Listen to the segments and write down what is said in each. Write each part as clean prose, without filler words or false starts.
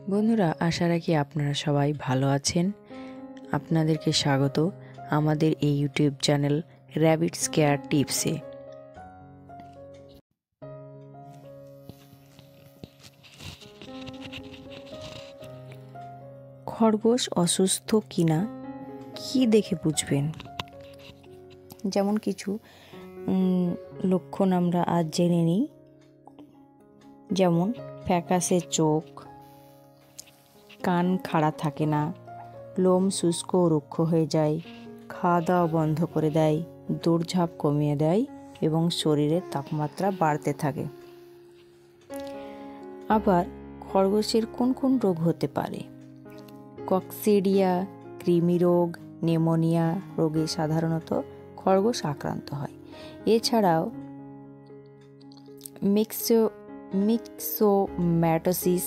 বন্ধুরা, আশা রাখি আপনারা সবাই ভালো আছেন। আপনাদেরকে স্বাগত আমাদের এই ইউটিউব চ্যানেল র্যাবিট কেয়ার টিপসে। খরগোশ অসুস্থ কিনা কি দেখে বুঝবেন? যেমন কিছু লক্ষণ আমরা আজ জেনে নিই। যেমন ফ্যাকাশে চোখ, কান খাড়া থাকে না, লোম শুষ্ক ও রুক্ষ হয়ে যায়, খাওয়া দাওয়া বন্ধ করে দেয়, দৌড়ঝাঁপ কমিয়ে দেয় এবং শরীরের তাপমাত্রা বাড়তে থাকে। আবার খরগোশের কোন কোন রোগ হতে পারে? কক্সিডিয়া, কৃমি রোগ, নিউমোনিয়া রোগে সাধারণত খরগোশ আক্রান্ত হয়। এছাড়াও মিক্সোম্যাটোসিস,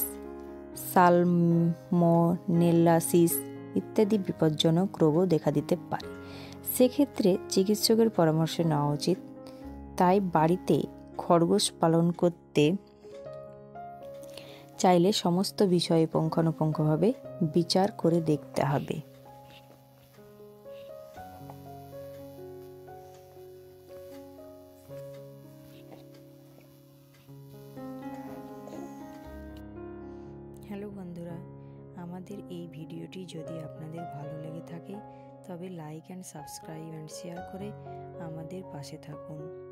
সালমোনেলাসিস ইত্যাদি বিপজ্জনক রোগও দেখা দিতে পারে। সেক্ষেত্রে চিকিৎসকের পরামর্শ নেওয়া উচিত। তাই বাড়িতে খরগোশ পালন করতে চাইলে সমস্ত বিষয়ে পুঙ্খানুপুঙ্খভাবে বিচার করে দেখতে হবে। হ্যালো বন্ধুরা, আমাদের এই ভিডিওটি যদি আপনাদের ভালো লেগে থাকে তবে like and subscribe and share করে আমাদের পাশে থাকুন।